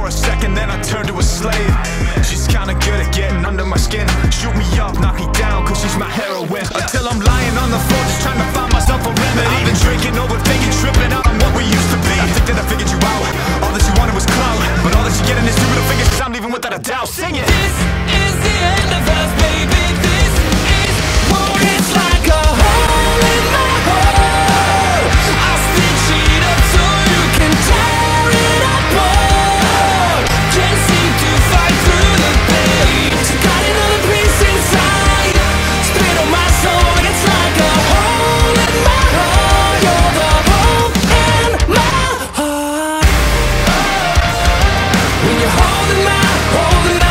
for a second, then I turn to a slave. She's kinda good at getting under my skin. Shoot me up, knock me down, cause she's my heroine. Until I'm lying on the floor just trying to find myself a remedy. I've been drinking, overthinking, tripping out on what we used to be. I think that I figured you out, all that you wanted was clout. But all that you get in is two middle fingers, I'm leaving without a doubt. Sing it! This is the end of us, baby. This is war. It's like a hole in my heart. I'll stitch it up so you can tear it apart. Can't seem to fight through the pain. Got another piece inside. Spit on my soul. It's like a hole in my heart. You're the hole in my heart. When you're holding my